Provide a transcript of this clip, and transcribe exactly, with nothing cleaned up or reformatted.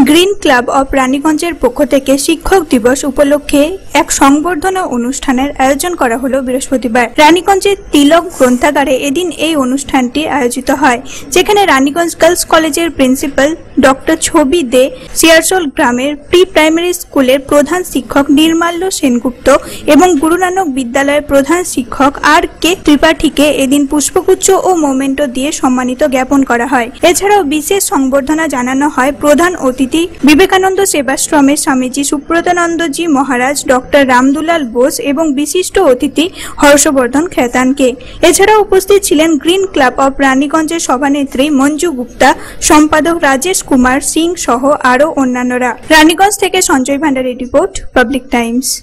Green club of রানীগঞ্জের পক্ষ থেকে শিক্ষক দিবস উপলক্ষে এক সংবর্ধনা অনুষ্ঠানের আয়োজন করা হলো বৃহস্পতিবার। রানীগঞ্জের তিলক গ্রন্থাগারে এদিন এই অনুষ্ঠানটি আয়োজিত হয়, যেখানে রানীগঞ্জ গার্লস কলেজের প্রিন্সিপাল ডক্টর ছবি দে, সিয়ারসোল গ্রামের প্রি প্রাইমারি স্কুলের প্রধান শিক্ষক নির্মাল্য সেনগুপ্ত এবং গুরু নানক বিদ্যালয়ের প্রধান শিক্ষক আর কে ত্রিপাঠীকে এদিন পুষ্পগুচ্ছ ও মোমেন্টো দিয়ে সম্মানিত জ্ঞাপন করা হয়। এছাড়াও বিশেষ সংবর্ধনা জানানো হয় প্রধান অতিথি বিবেকানন্দ সেবাশ্রমের স্বামীজি সুব্রতানন্দজি মহারাজ, ডক্টর রামদুলাল বোস এবং বিশিষ্ট অতিথি হর্ষবর্ধন খেতানকে। এছাড়াও উপস্থিত ছিলেন গ্রিন ক্লাব অফ রানীগঞ্জের সভানেত্রী মঞ্জু গুপ্তা, সম্পাদক রাজেশ কুমার সিং সহ আরও অন্যান্যরা। রানীগঞ্জ থেকে সঞ্জয় ভান্ডারীর রিপোর্ট, পাবলিক টাইমস।